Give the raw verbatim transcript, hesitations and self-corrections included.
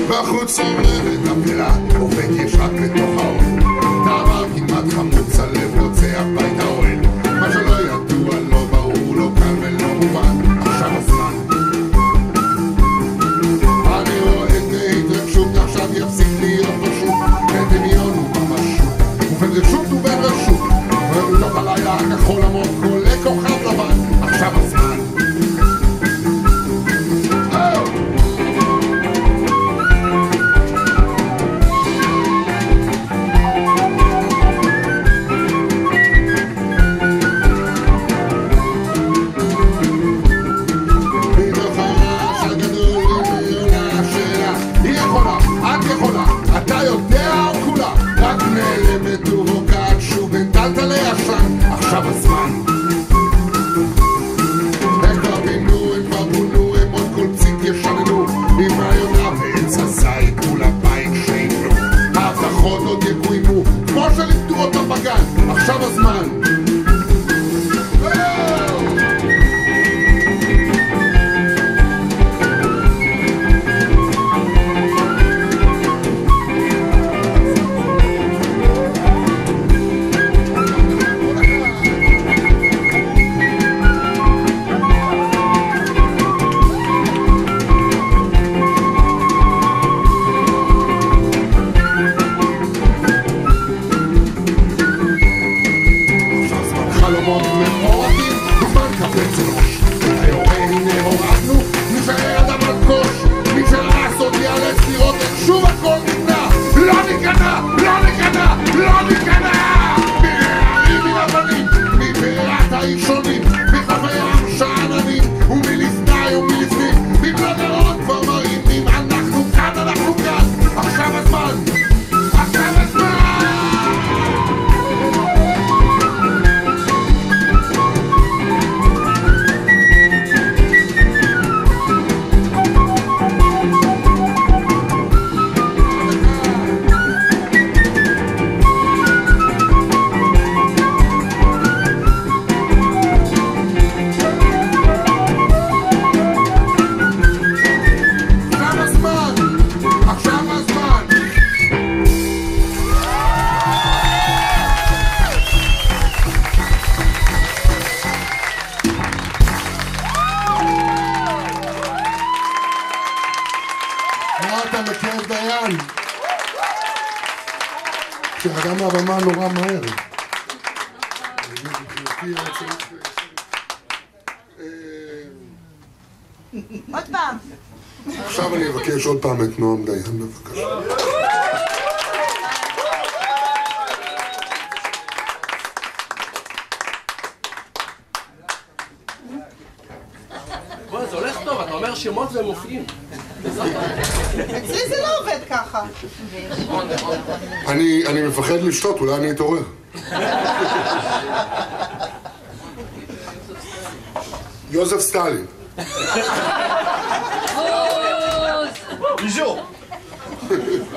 בחוץ עוררת אפלה, עובד יש רק לתוך האור. דבר כמעט חמוץ, הלב רוצה הביתה אוהל. מה שלא ידוע, לא ברור, לא קל ולא מובן. עכשיו הזמן. אני רואה בהתרגשות, עכשיו יפסיק להיות פשוט. בדמיון הוא ממש ובין רשות ובין רשות. ובתוך הלילה הכחול עמוק עולה כוכב לבן. עכשיו הזמן. עכשיו הזמן. הם כבר בינו, הם כבר בונו, הם עוד כל פסיק ישננו. עם היונה ועץ הזית מול הבית שינו. ההבטחות עוד יקוימו, כמו שלימדו אותם בגן. עכשיו הזמן. שירדה מהבמה נורא מהר. עוד פעם. עכשיו אני אבקש עוד פעם את נועם דיין, בבקשה. בוא, זה הולך טוב, אתה אומר שמות והם מופיעים. אצלי זה לא עובד ככה. אני, אני מפחד לשתות, אולי אני אתעורר. יוזף סטלין. ביז'ו.